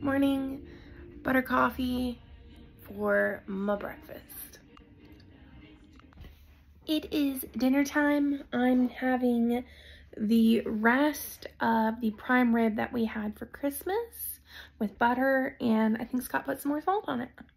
morning butter coffee for my breakfast. It is dinner time. I'm having the rest of the prime rib that we had for Christmas with butter, and I think Scott put some more salt on it.